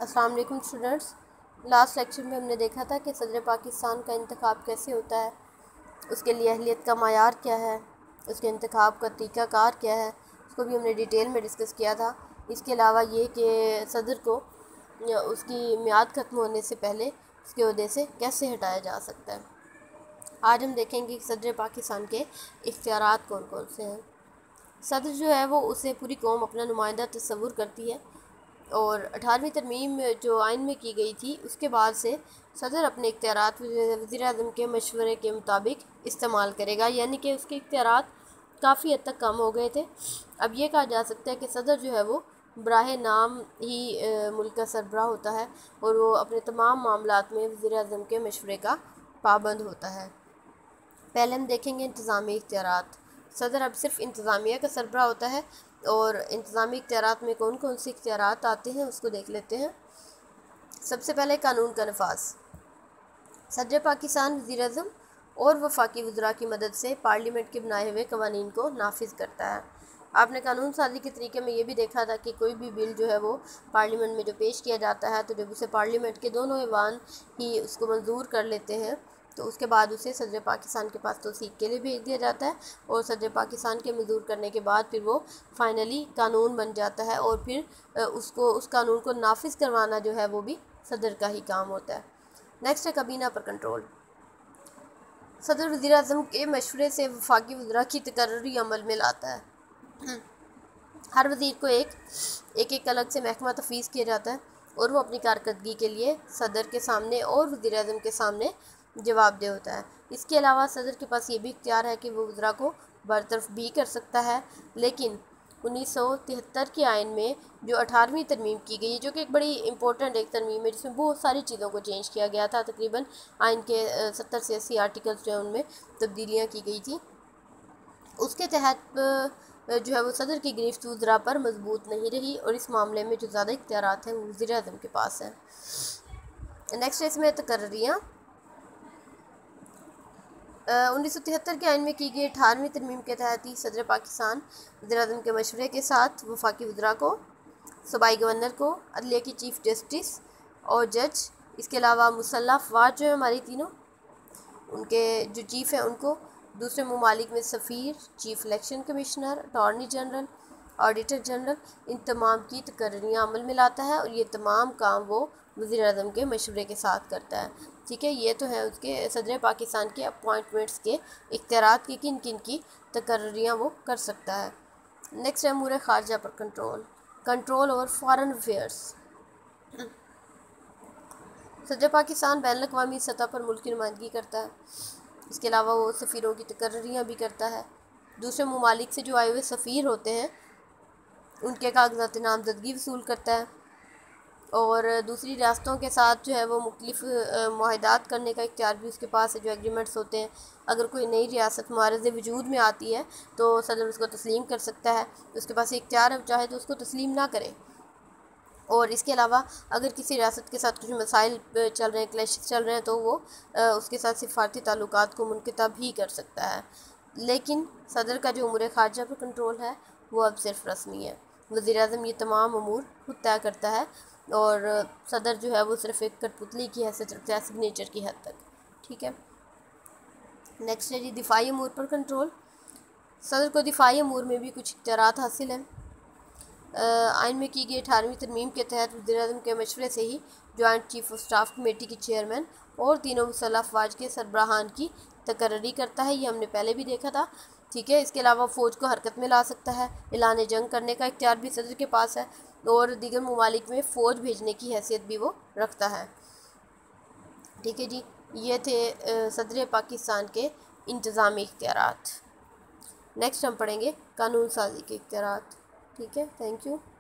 अस्सलाम वालेकुम students. Last lecture में हमने देखा था कि सदर पाकिस्तान का इंतखाब कैसे होता है, उसके लिए अहलियत का मायार क्या है, उसके इंतखाब का तरीक़ाकार क्या है, उसको भी हमने डिटेल में डिस्कस किया था। इसके अलावा ये कि सदर को उसकी मियाद ख़त्म होने से पहले उसके ओहदे से कैसे हटाया जा सकता है। आज हम देखेंगे कि सदर पाकिस्तान के इख्तियारात कौन कौन से हैं। सदर जो है वो उसे पूरी कौम अपना नुमाइंदा तस्वुर करती है और 18वीं तरमीम जो आइन में की गई थी उसके बाद से सदर अपने इख्तियारात वज़ीर-ए-आज़म के मशवरे के मुताबिक इस्तेमाल करेगा, यानी कि उसके इख्तियारात काफ़ी हद तक कम हो गए थे। अब ये कहा जा सकता है कि सदर जो है वो बराह नाम ही मुल्क का सरबराह होता है और वो अपने तमाम मामलात में वज़ीर-ए-आज़म के मशवरे का पाबंद होता है। पहले हम देखेंगे इंतज़ामी इख्तियारात। सदर अब सिर्फ इंतज़ामिया का सरबराह होता है और इंतज़ामी इख्तियारात में कौन कौन से इख्तियारात आते हैं उसको देख लेते हैं। सबसे पहले कानून का नफाज। सदर पाकिस्तान वज़ीर-ए-आज़म और वफाकी वज़रा की मदद से पार्लियामेंट के बनाए हुए कवानीन को नाफिज करता है। आपने कानून साजी के तरीके में ये भी देखा था कि कोई भी बिल जो है वो पार्लियामेंट में जो पेश किया जाता है तो जब उसे पार्लियामेंट के दोनों ऐवान ही उसको मंजूर कर लेते हैं तो उसके बाद उसे सदर पाकिस्तान के पास तौसीक के लिए भेज दिया जाता है और सदर पाकिस्तान के मंजूर करने के बाद फिर वो फाइनली कानून बन जाता है और फिर उस कानून को नाफिज करवाना जो है वो भी सदर का ही काम होता है। नेक्स्ट है काबीना पर कंट्रोल। सदर वज़ीर-ए-आज़म के मशवरे से वफाकी वज़रा की तकर्री अमल में लाता है। हर वज़ीर को एक अलग से महकमा तफवीज़ किया जाता है और वो अपनी कारकर्दगी के लिए सदर के सामने और वज़ीर-ए-आज़म के सामने जवाबदेह होता है। इसके अलावा सदर के पास ये भी इख्तियार है कि वो वज़रा को बरतरफ भी कर सकता है, लेकिन 1973 के आइन में जो 18वीं तरमीम की गई, जो कि एक बड़ी इंपॉर्टेंट एक तरमीम है जिसमें बहुत सारी चीज़ों को चेंज किया गया था, तकरीबन आइन के 70 से 80 आर्टिकल्स जो हैं उनमें तब्दीलियाँ की गई थी। उसके तहत जो है वो सदर की गिरफ्त वज़रा पर मजबूत नहीं रही और इस मामले में जो ज़्यादा इख्तियारात हैं वो वज़ीर-ए-आज़म के पास हैं। नेक्स्ट इसमें तकर्रियाँ। 1973 के आइन में की गई 18वीं तरमीम के तहत ही सदर पाकिस्तान वज़ीर-ए-आज़म के मशवरे के साथ वफाकी वज़रा को, सूबाई गवर्नर को, अदलिया की चीफ़ जस्टिस और जज, इसके अलावा मुसल्लह अफ़वाज जो है हमारी तीनों, उनके जो चीफ़ हैं उनको, दूसरे ममालिक में सफ़ीर, chief election commissioner, attorney general, auditor general, इन तमाम की तकर्रियाँ अमल में लाता है और ये तमाम काम वो वज़ीर-ए-आज़म के मशवरे के साथ करता है। ठीक है, ये तो है उसके सदर पाकिस्तान के अपॉइंटमेंट्स के इख्तियारात की किन किन की तकर्रियाँ वो कर सकता है। नेक्स्ट है अमूर ख़ारजा पर कंट्रोल ओवर फॉरेन अफेयर्स। सदर पाकिस्तान बैनुल अक़वामी सतह पर मुल्क की नुमाइंदगी करता है। इसके अलावा वो सफ़ीरों की तकर्रियाँ भी करता है। दूसरे ममालिक से जो आए हुए सफ़ीर होते हैं उनके कागज़ात नामज़दगी वसूल करता है और दूसरी रियासतों के साथ जो है वो मुख्तलिफ़ मुआहदात करने का इख्तियार भी उसके पास है, जो एग्रीमेंट्स होते हैं। अगर कोई नई रियासत मारज़ वजूद में आती है तो सदर उसको तस्लीम कर सकता है, उसके पास इख्तियार है, चाहे तो उसको तस्लीम ना करे। और इसके अलावा अगर किसी रियासत के साथ कुछ मसाइल चल रहे हैं, क्लैशेस चल रहे हैं, तो वो उसके साथ सिफारती ताल्लुकात को मुनक़ता भी कर सकता है। लेकिन सदर का जो उमूर ख़ारजा पर कंट्रोल है वो अब सिर्फ रस्मी है। वज़ीर-ए-आज़म ये तमाम अमूर खुद तय करता है और सदर जो है वो सिर्फ एक कठपुतली की हैसियत रखता है, सिग्नेचर की हद तक। ठीक है, नेक्स्ट है जी दिफाई अमूर पर कंट्रोल। सदर को दिफाई अमूर में भी कुछ इख्तियारात हासिल हैं। आइन में की गई 18वीं तरमीम के तहत वज़ीर-ए-आज़म के मशवरे से ही joint chief of staff committee की चेयरमैन और तीनों मुसल्लह अफ़वाज के सरबराहान की तकर्री करता है। ये हमने पहले भी देखा था। ठीक है, इसके अलावा फ़ौज को हरकत में ला सकता है, ऐलान जंग करने का इख्तियार भी सदर के पास है और दीगर ममालिक में फ़ौज भेजने की हैसियत भी वो रखता है। ठीक है जी, ये थे सदर पाकिस्तान के इंतज़ामी इख्तियारात। नेक्स्ट हम पढ़ेंगे कानून साजी के इख्तियारात। ठीक है, थैंक यू।